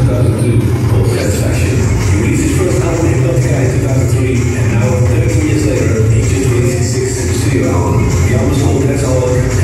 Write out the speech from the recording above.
2002 called Satisfaction. He released his first album Hypnotic Eye in 2003, and now 13 years later, he just released his sixth studio album. The album is called That's All.